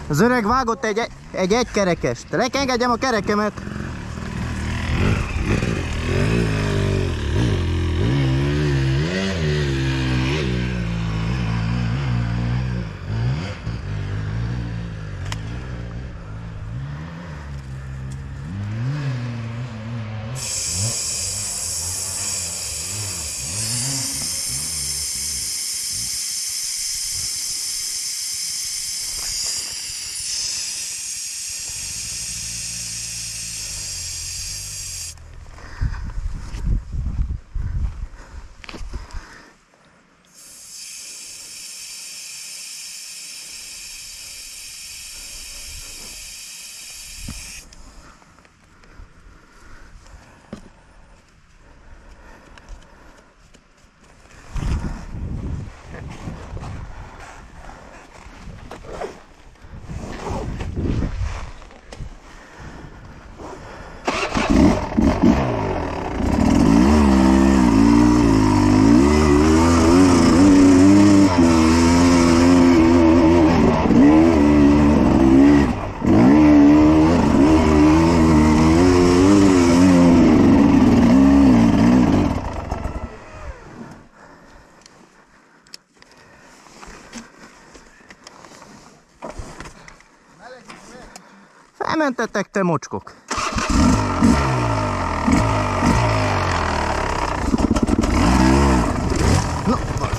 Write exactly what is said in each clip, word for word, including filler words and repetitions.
Az öreg vágott egy, egy egykerekest. Engedjem a kerekemet. Felmentettek, te mocskok! No,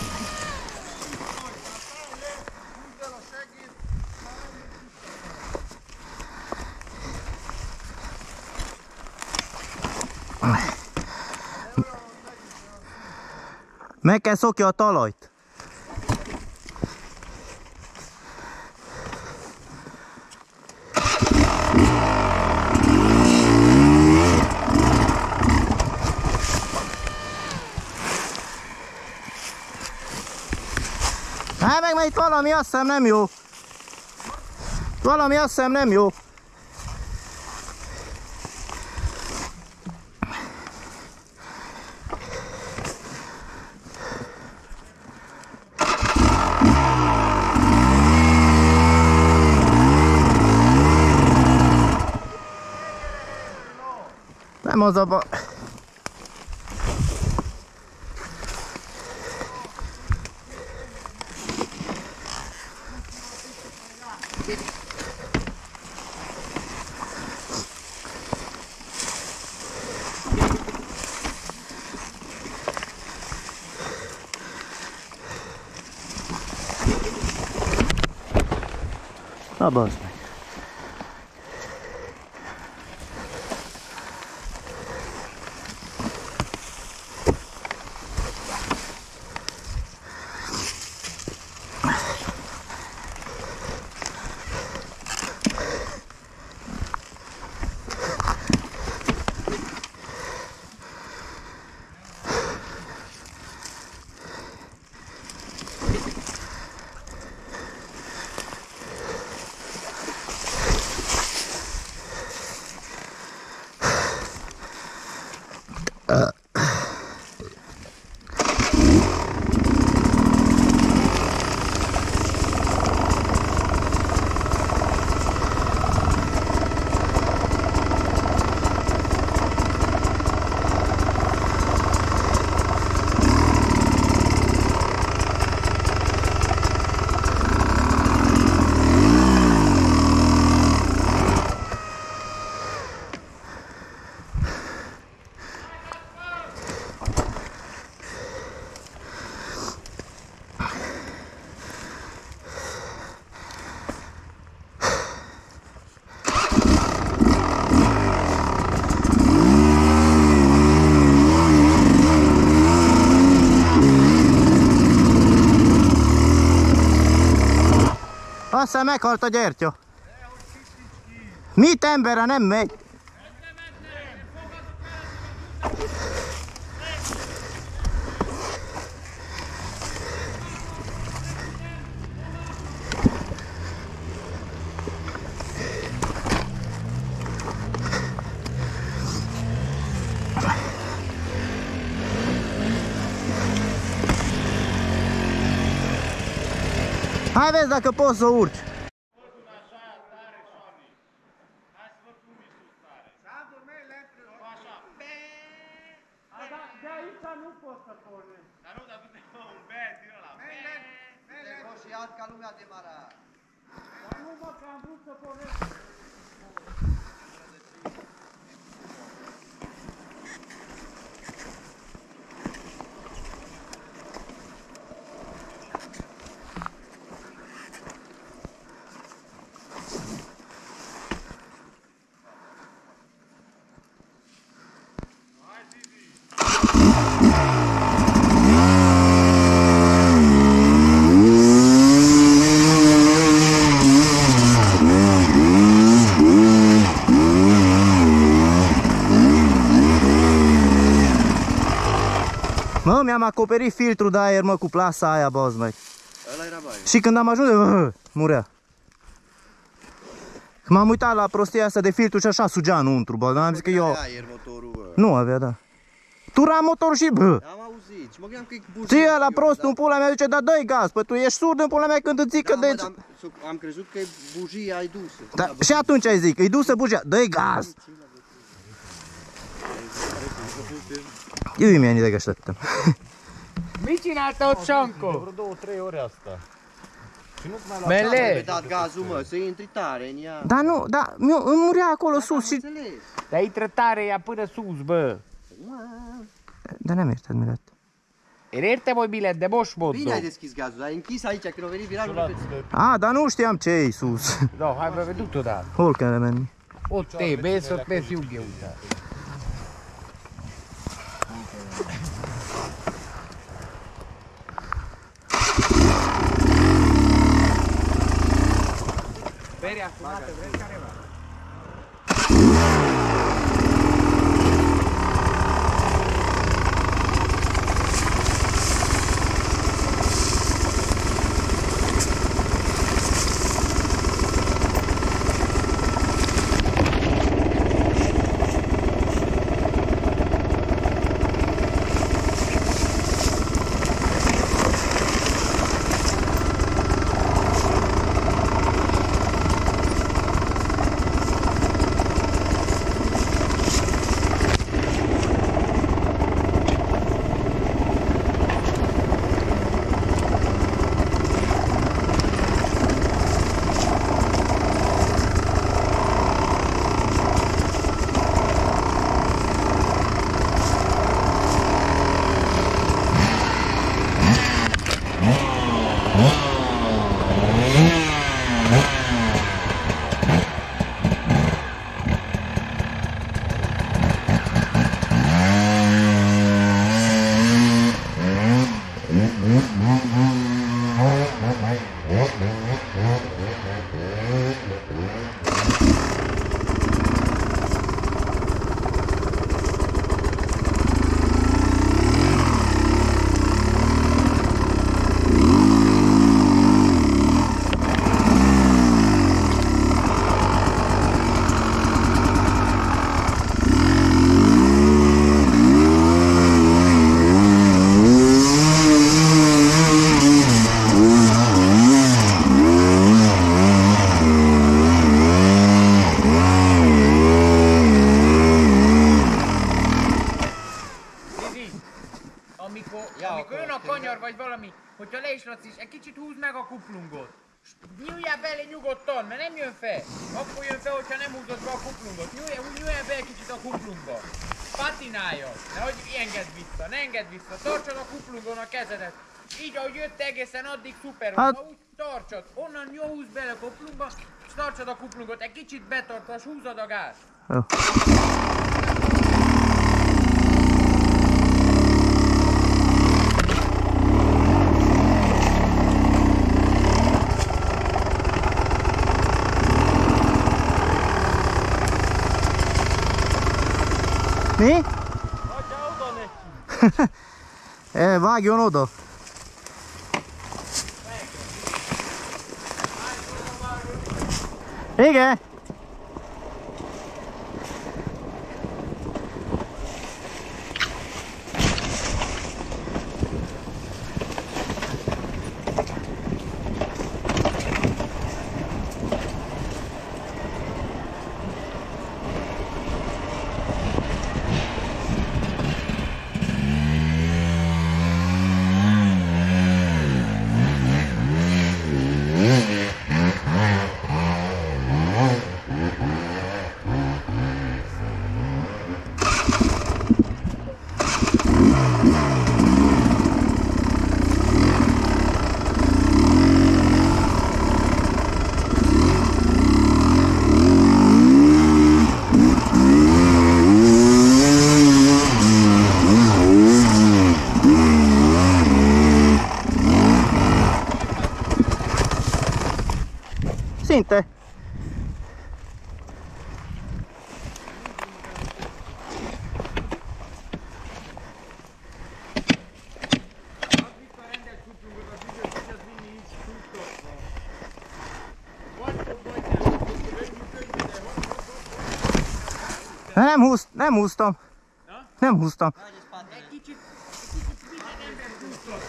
meg kell szokja a talajt. Hát meg, mert itt valami azt hiszem nem jó. Valami azt hiszem nem jó. Nem az a baj. Na bazd meg. Aztán meghalt a gyertya. Mit emberre nem megy? Hai vezi dacă poți să urci. imediat ca lumea demara. Dar nu mă, că am vrut să pornesc. Mă, mi-am acoperit filtrul de aer, mă, cu plasa aia, boss, măi. Ăla era baie. Și când am ajuns, uh, murea. M-am uitat la prostia asta de filtru și așa sugea înăuntru, bă, dar am zis că eu... Aer motorul, bă. Nu avea, da. Tura motorul și, bă. Am auzit și mă gândeam că e bușit. Ce ăla prost în pula mea zice, da, dă-i gaz, păi tu ești surd în pula mea când îți zic că Da, mă, de... dar am crezut că e bujia ai dusă. Da, și atunci ai zic, îi dusă bujea, dă-i gaz. Eu mi-am idee că așteptăm. Micina ta od šanko. De vreo două, trei ore asta. Și nu-ți mai lua Ai Mele. dat gazul, mă, să intri tare în ea. Da, nu, da, mi- îmi murea acolo sus și... Înțeles. Dar intră tare ea până sus, bă. Da, n-am ești admirat. Érte voi bilet de Bosch Bine ai Moddo. deschis gazul, ai închis aici când a venit virajul. repede. A, dar nu știam ce-i sus. No, hai vă veduto da. Holkele menni. Ott te, bész, ott mész Jugge után. Beria, fumate, vrei care va? hogyha le is Laci, és egy kicsit húzd meg a kuplungot. Nyúljál bele nyugodtan, mert nem jön fel. Akkor jön fel, hogyha nem húzod be a kuplungot. Nyúljál, nyúljál be egy kicsit a kuplungba. Patináljon. Nehogy engedd vissza, ne engedd vissza. Tartsad a kuplungon a kezedet. Így, ahogy jött egészen addig szuper. Hát... Ha úgy tartsad, onnan jó húzd bele a kuplungba, és tartsad a kuplungot. Egy kicsit betartva, és húzod a gáz. Jó. Mi? Eh, vaghi o nodo? Igen? szinte. Nem húzt, nem húztam. Nem húztam. Egy kicsit, egy kicsit minden ember húztott.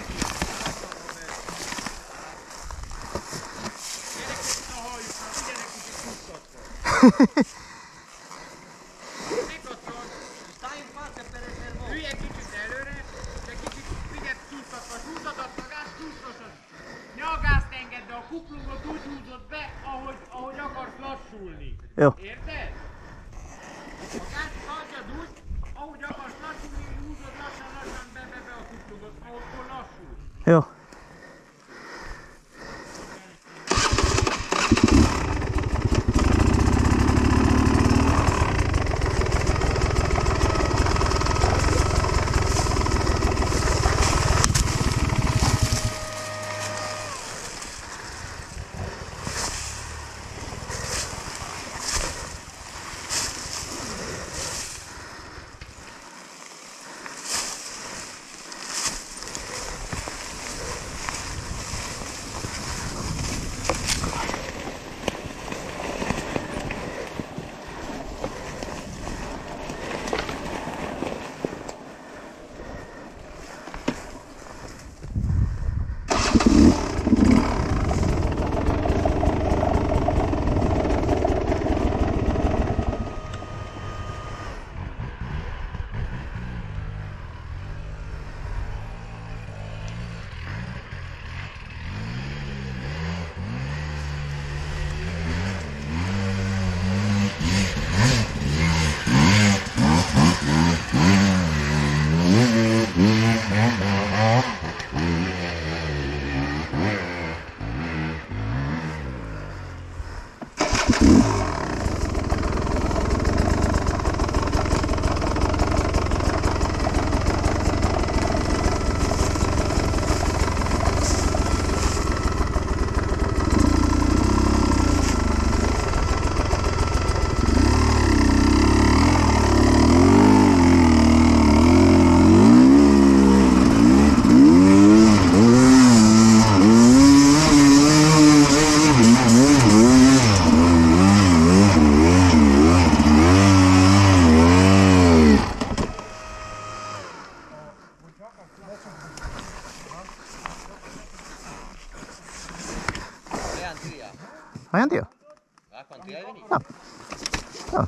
Gyerek kicsit a hajukra, mindenek kicsit húztott. Megkatszol. Ülj egy kicsit előre, de kicsit figyelj csúsztatva, csúsztatva a gáz, csúsztatva. Ne a gázt engedd, de a kuplungot úgy húzod be, ahogy, ahogy akarsz lassulni. Jó. Érted? A gázt hagyjad úgy, ahogy akarsz lassulni, húzod lassan-lassan be, be, be a kuplungot, ahol lassul. Jó. Avanti io? A quanti hai venuto? No. No.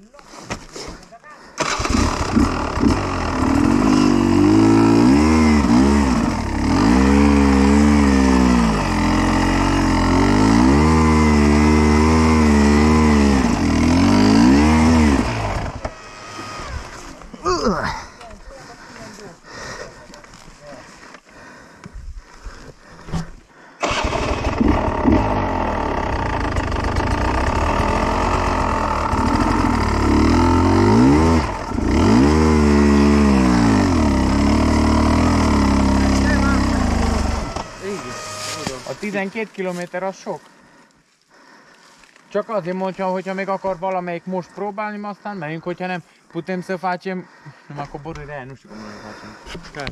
tizenkét kilométer az sok. Csak azért mondja, hogyha még akar valamelyik most próbálni, aztán megyünk, hogyha nem, putem să facem, numai coborârea aia, nu știu cum o facem. Care?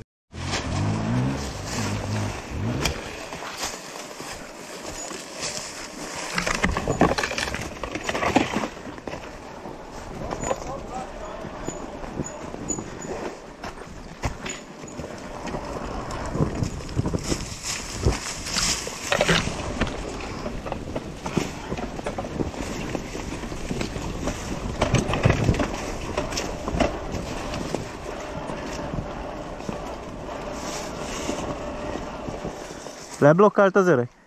Leblokkált az öreg?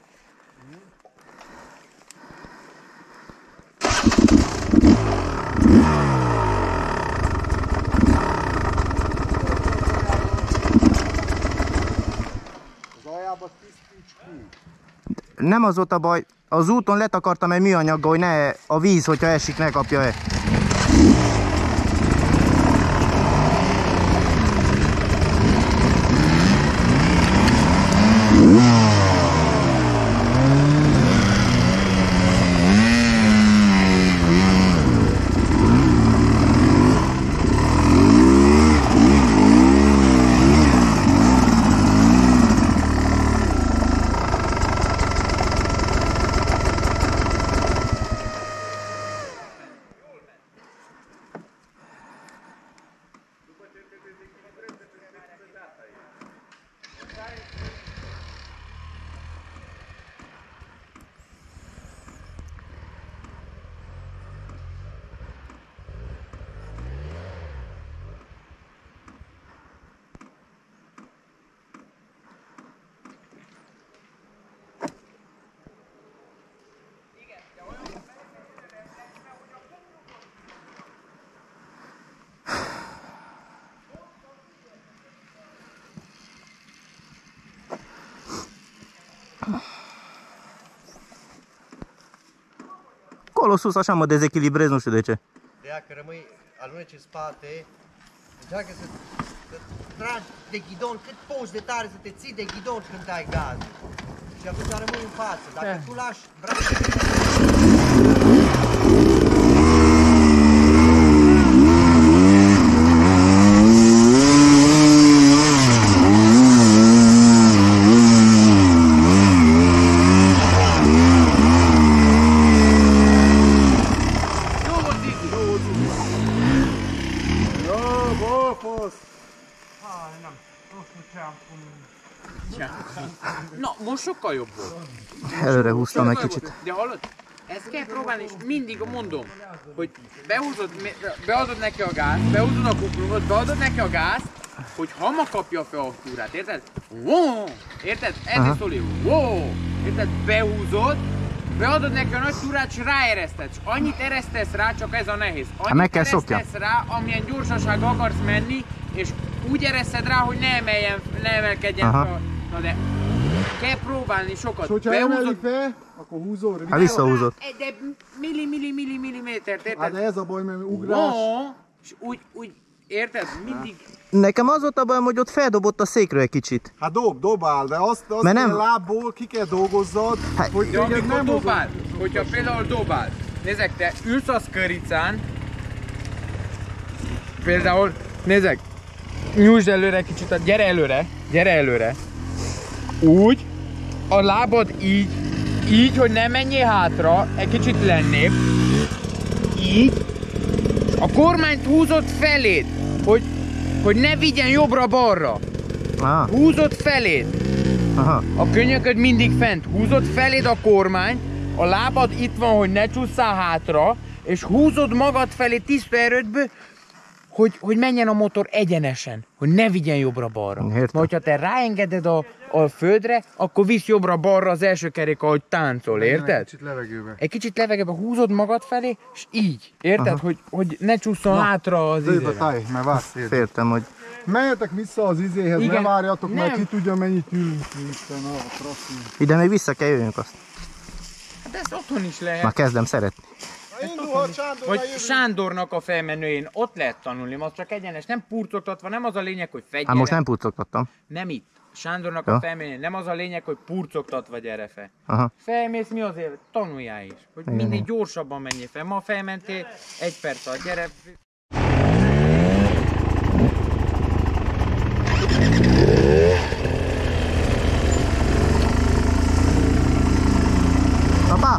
Nem az ott a baj, az úton letakartam egy műanyaggal, hogy ne a víz, hogyha esik, ne kapja el. Acolo sus așa mă dezechilibrez, nu știu de ce. De aia că rămâi, aluneci în spate, încearcă să, să tragi de ghidon cât poți de tare, să te ții de ghidon când dai gaz. Și atunci rămâi în față. Dacă tu lași brațul... Na, most sokkal jobb volt. Előre húztam egy kicsit. De hallod? Ezt kell próbálni, és mindig mondom, hogy behúzod, beadod neki a gázt, behúzod a kuplungot, beadod neki a gázt, hogy hama kapja fel a túrát, érted? Wow! Érted? Ezért szól, wow! Érted? Behúzod, beadod neki a nagy túrát, és ráereszted. És annyit eresztesz rá, csak ez a nehéz. Annyit eresztesz rá, amilyen gyorsasággal akarsz menni, és úgy ereszed rá, hogy ne emeljen, ne emelkedjen fel. Na de kell próbálni sokat. És hogyha emeli fel, akkor húzol rövid. Hát visszahúzod. De milli, milli, milli, millimétert, érted? Hát de ez a baj, mert ugrás. Wow, és úgy, úgy, érted? Mindig... Nekem az volt a bajom, hogy ott feldobott a székről egy kicsit. Hát dob, dobál, de azt, azt nem... kell lábból ki kell dolgozzad, hát, hogy de amikor nem dobál, mozog... hogyha például dobál, nézzek, te ülsz a szköricán, például, nézzek, nyújtsd előre kicsit, gyere előre, gyere előre, úgy, a lábad így, így, hogy ne menjél hátra, egy kicsit lennébb, így, a kormányt húzott feléd, hogy, hogy ne vigyen jobbra-balra. Ah. Húzott feléd. Aha. A könyököd mindig fent. Húzott feléd a kormány, a lábad itt van, hogy ne csúszszál hátra, és húzod magad felé tiszta erődből, hogy, hogy menjen a motor egyenesen, hogy ne vigyen jobbra-balra. Mert hogyha te ráengeded a, a földre, akkor visz jobbra-balra az első kerék, ahogy táncol, érted? Egy kicsit levegőbe. Egy kicsit levegőbe húzod magad felé, és így, érted? Hogy, hogy ne csúszson hátra az izére. izére. Táj, mert vársz, érted? Féltem, hogy... Menjetek vissza az izéhez, igen, ne várjatok, nem. mert ki tudja mennyit ülünk. Isten, a trassi. Ide még vissza kell jöjjünk azt. De ezt otthon is lehet. Már kezdem szeretni. Vagy Sándornak a felmenőjén, ott lehet tanulni, az csak egyenes, nem purcogtatva, nem az a lényeg, hogy fedj. Hát most nem purcogtattam. Nem itt. Sándornak ja. a felmenőjén, nem az a lényeg, hogy purcogtatva gyere fel. Aha. Felmész, mi azért? Tanuljál is, hogy mindig gyorsabban menjél fel. Ma felmentél, egy perc alatt, gyere. Apa!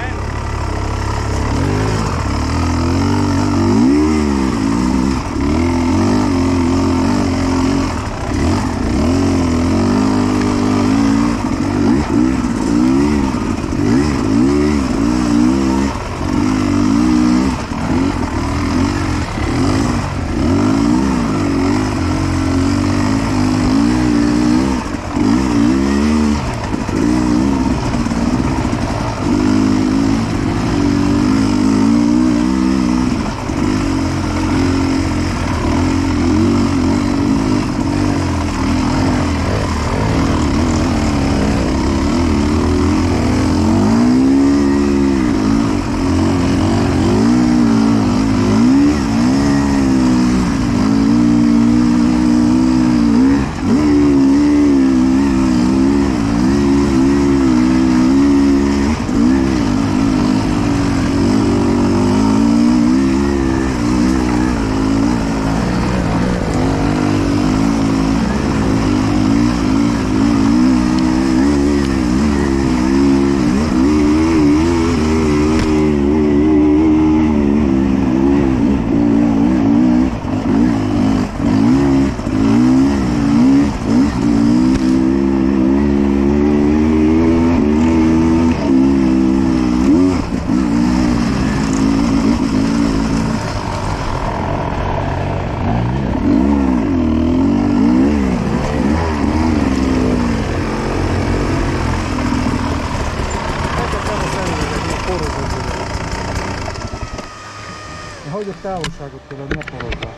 Hogy a távolságot tudod, ne porozzál.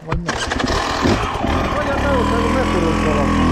Vagy nem. Vagy a valószínűleg megfordult valami.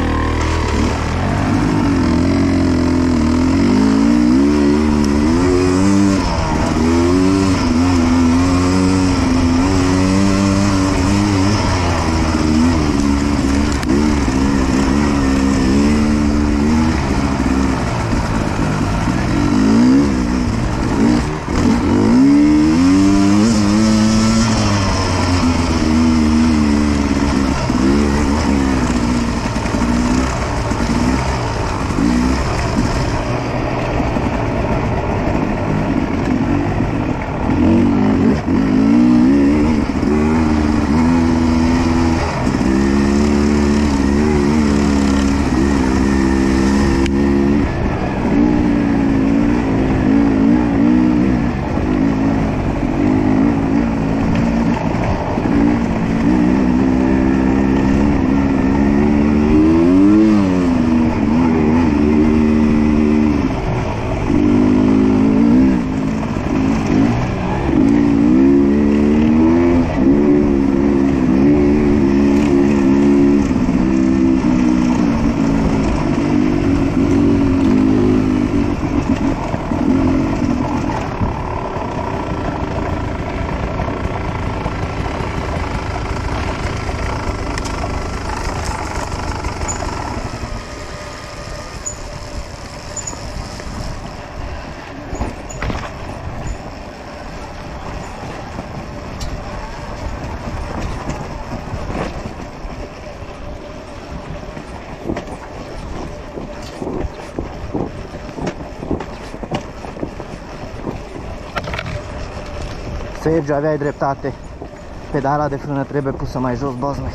Sergiu, aveai dreptate. Pedala de frână trebuie pusă mai jos, bazme.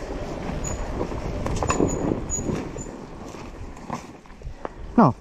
Nu.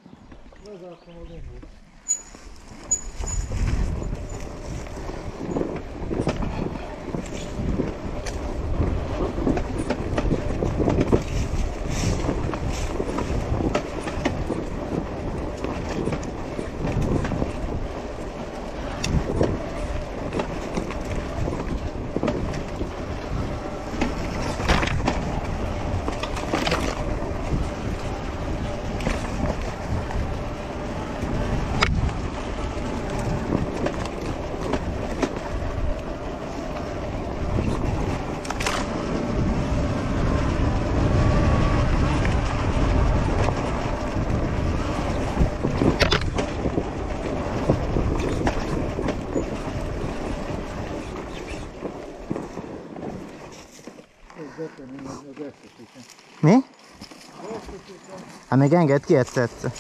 Mi? Hát még engedd ki egyszer.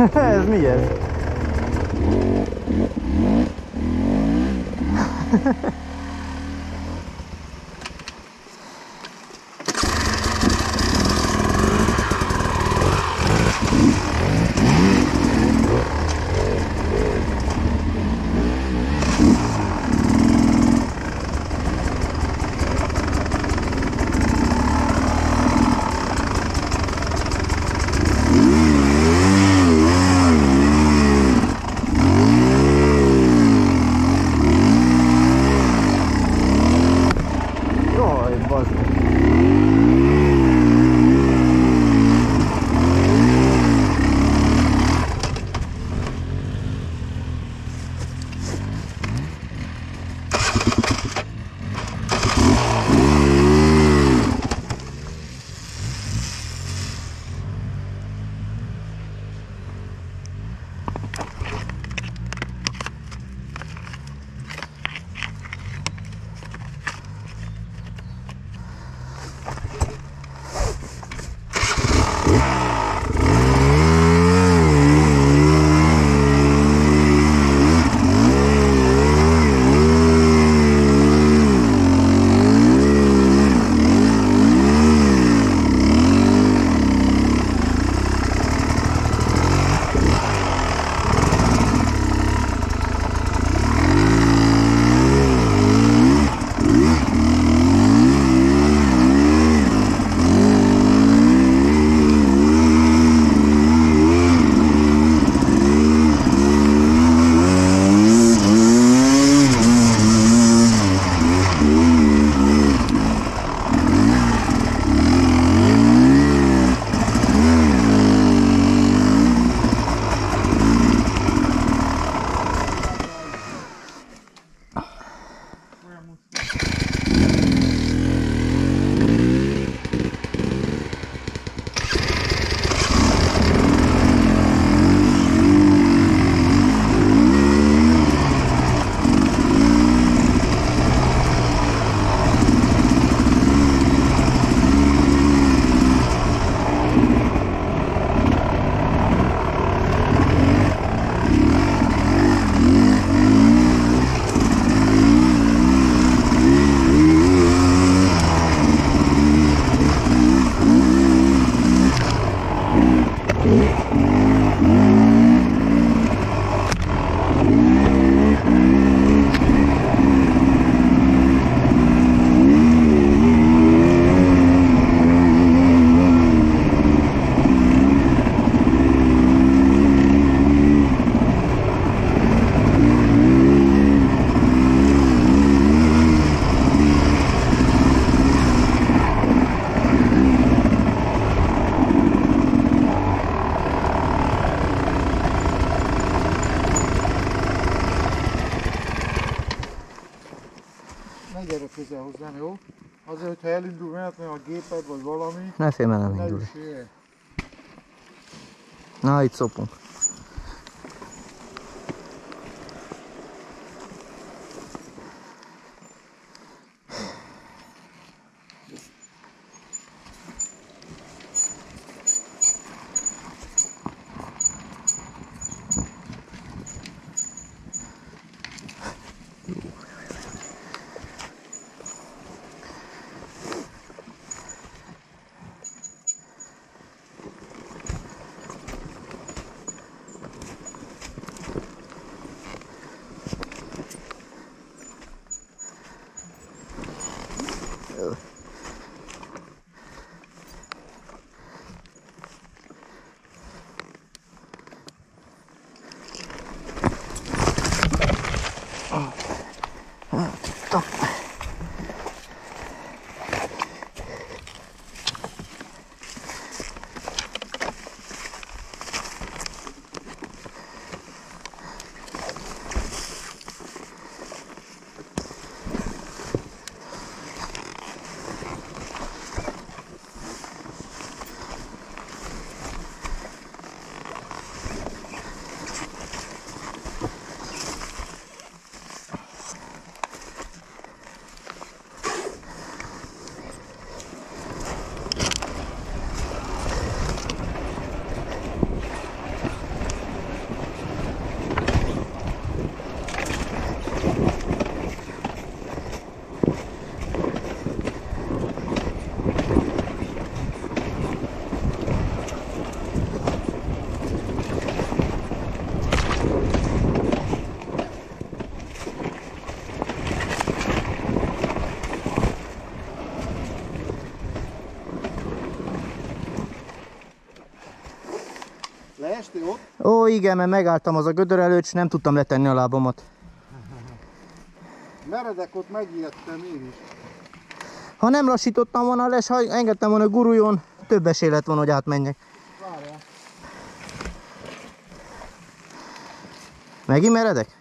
Ez mi ez? Ne gyere közel hozzám, jó? Azért, hogyha elindul mehetne a géped vagy valami, Ne félj, mert nem ne indul. is jöjjön. Na, itt szopunk. Leestél ott? Ó, igen, mert megálltam az a gödör előtt, és nem tudtam letenni a lábamat. Meredek, ott megijedtem én is. Ha nem lassítottam volna le, és ha engedtem volna guruljon, több esély lett volna, hogy átmenjek. Várjál. Megint meredek?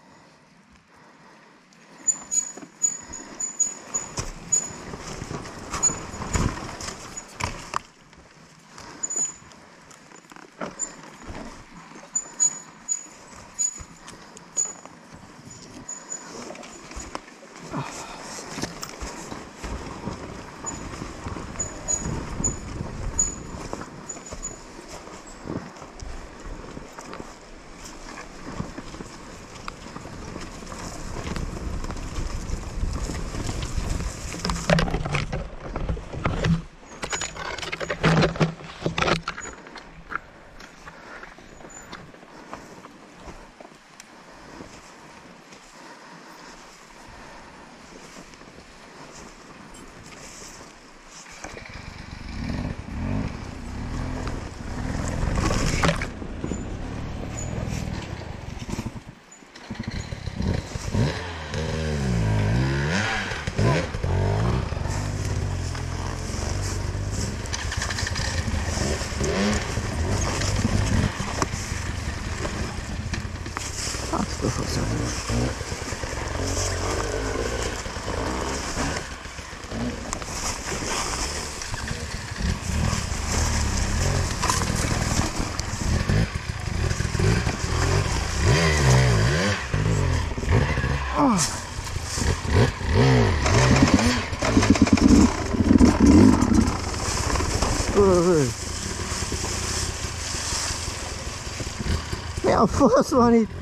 Mi a fasz van itt?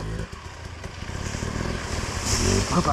Apa.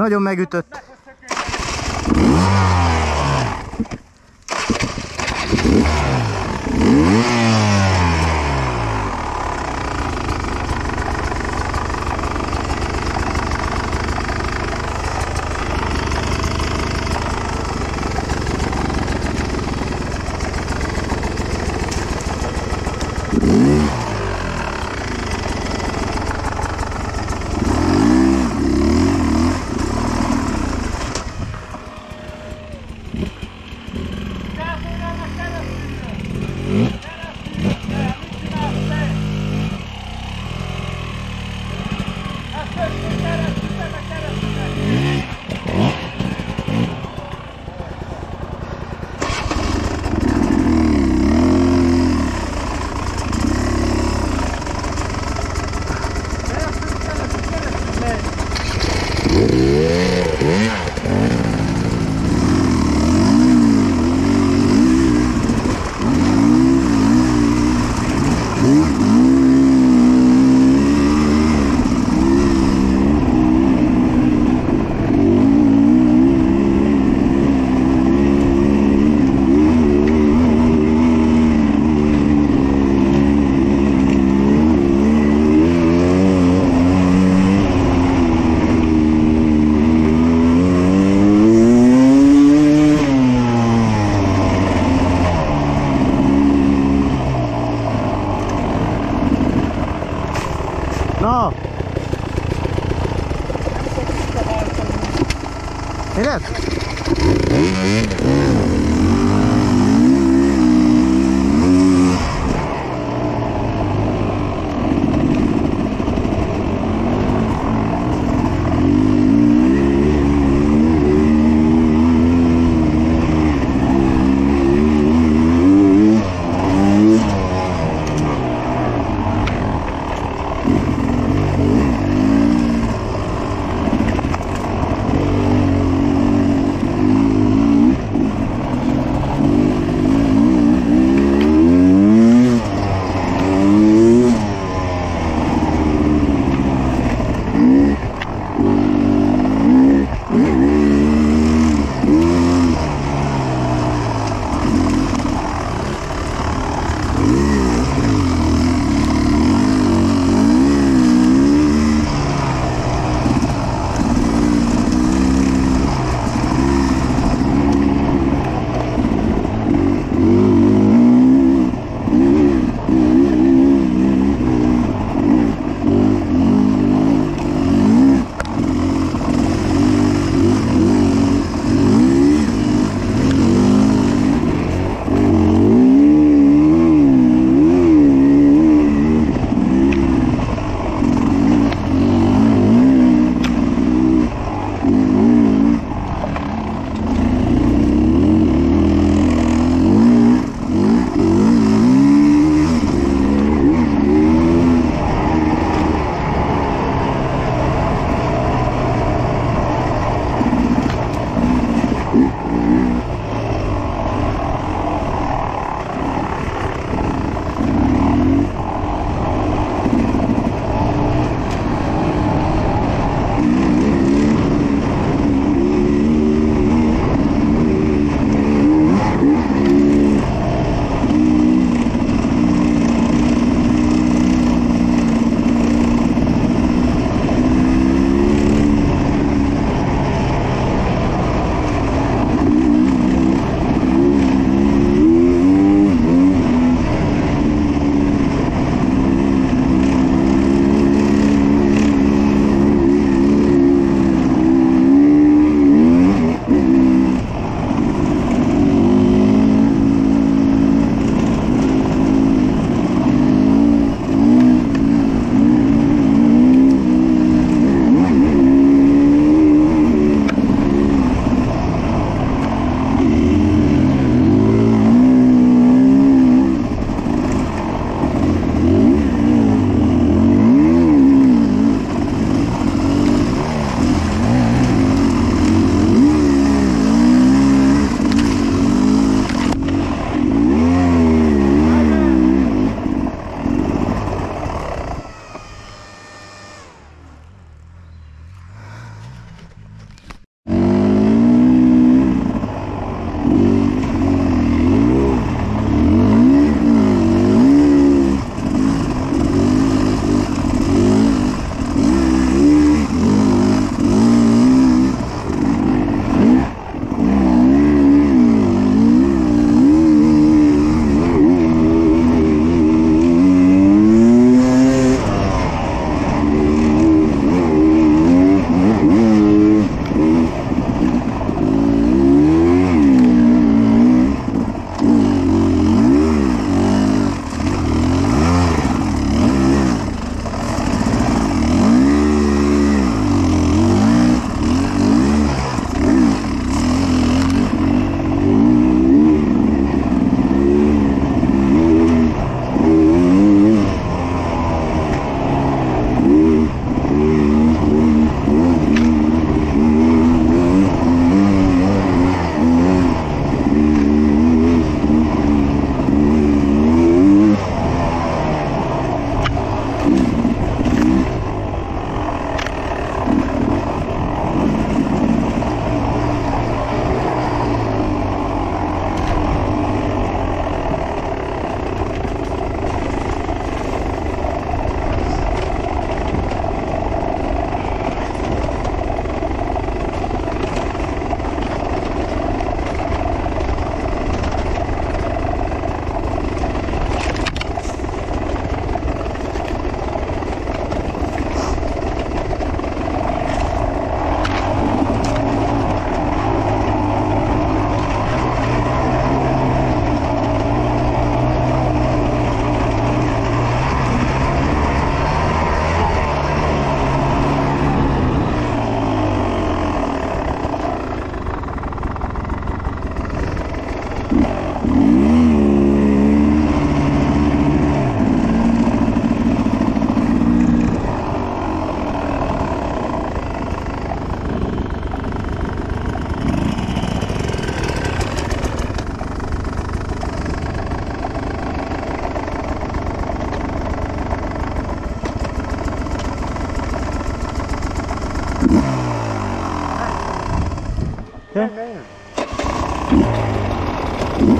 nagyon megütött.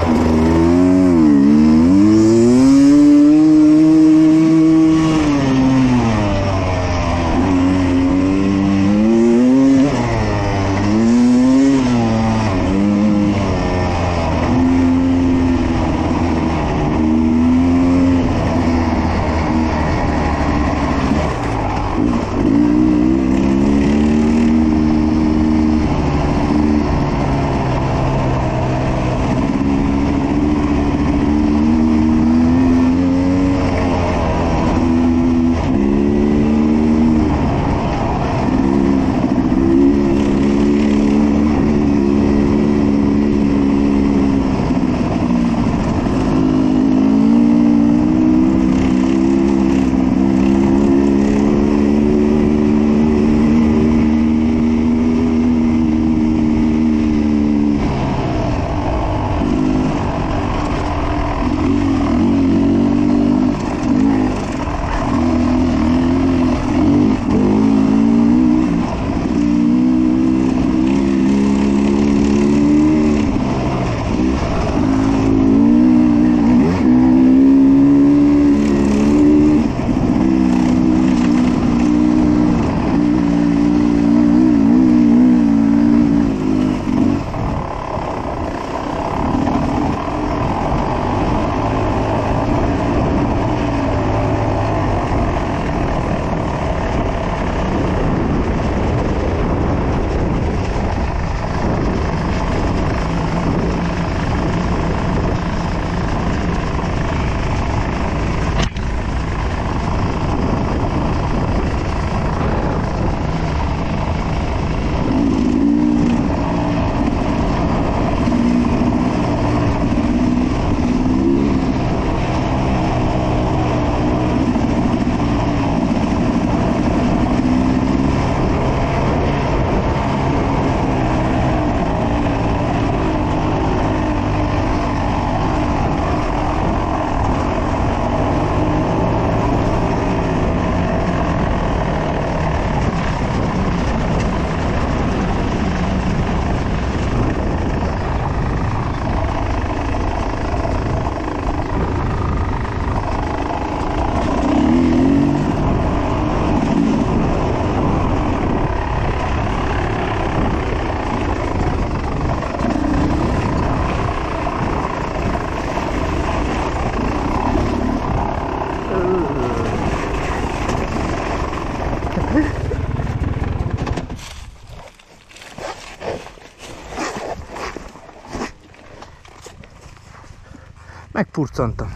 Megpurcantam.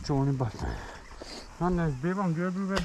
kapcsolni, basz. Anna, ez be van görbülve.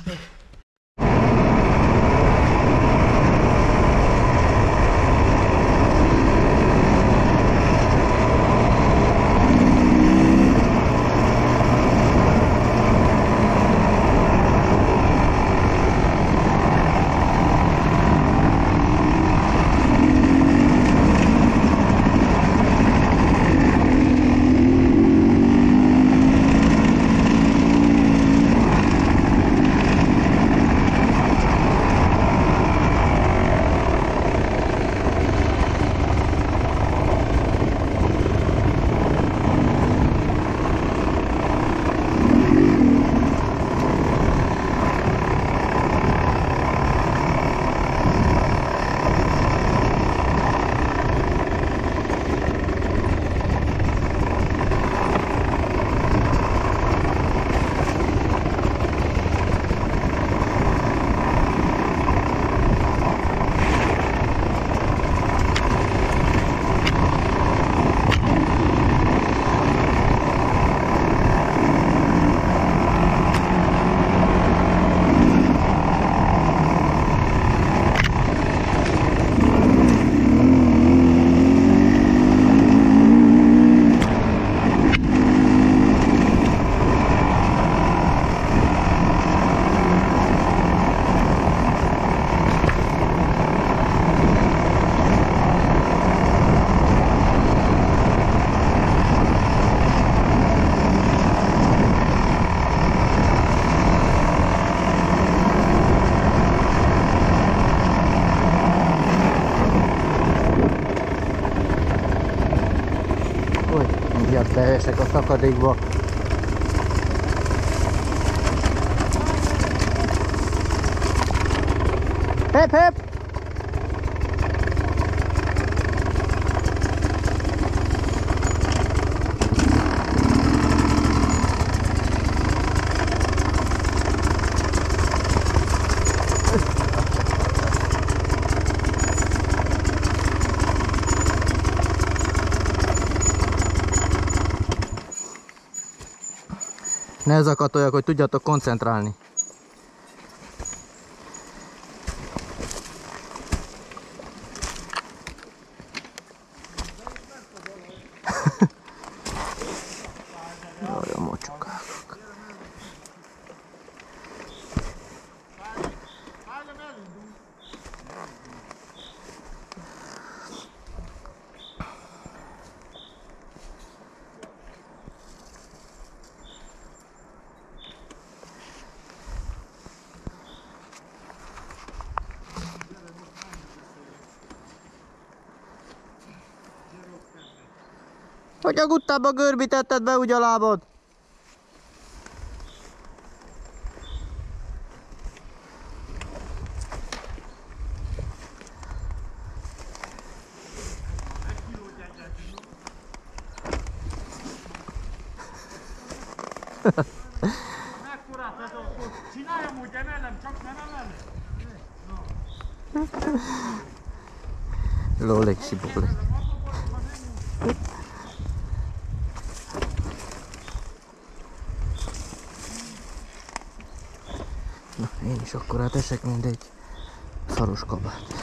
Beesek a szakadékba. Hep, hep! Ne zakatoljak, hogy tudjatok koncentrálni. Jaj, a mocsokák. Hogy a guttába görbítetted be úgy a lábad? Mekkorát ez akkor? Csináljam úgy, emelem, csak nem emelem. Lólék, sibólék. Na, én is akkor átesek, mint egy szaros kabát.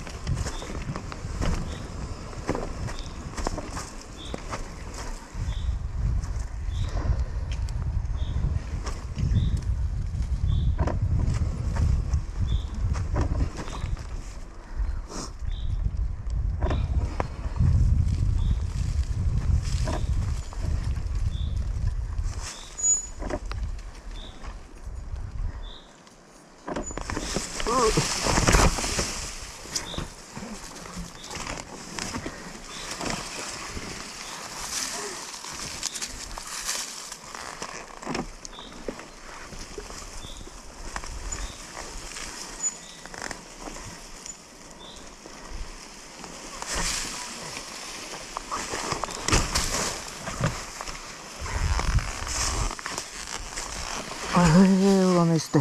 Jól van, este.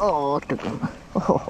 Oh, oh.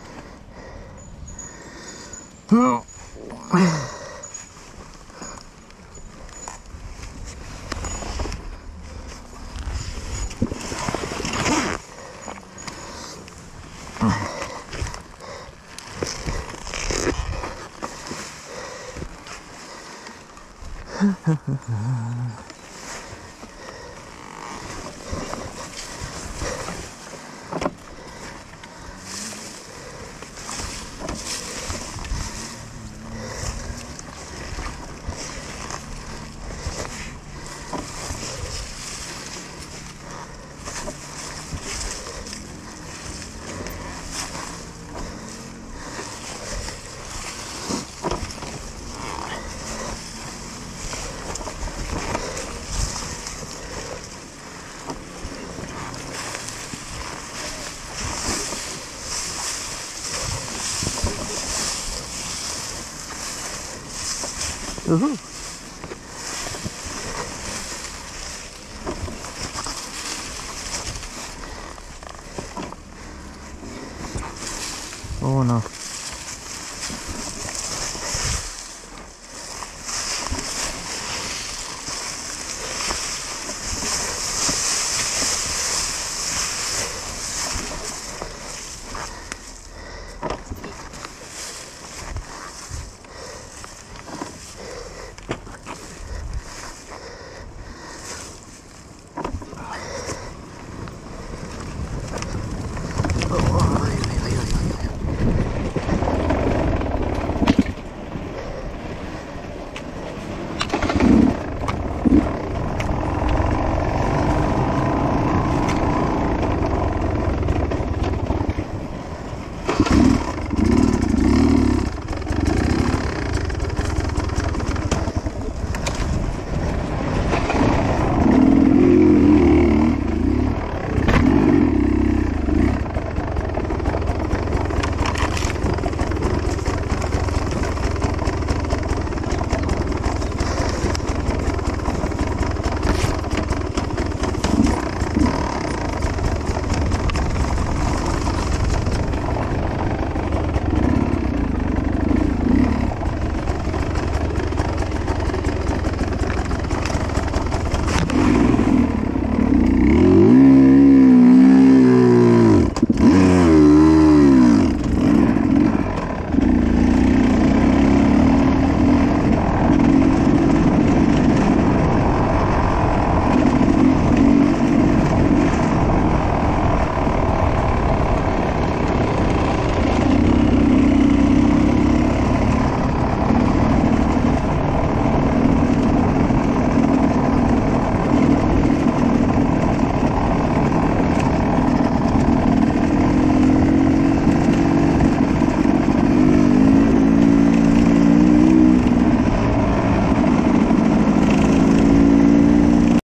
Uhu. Oh no.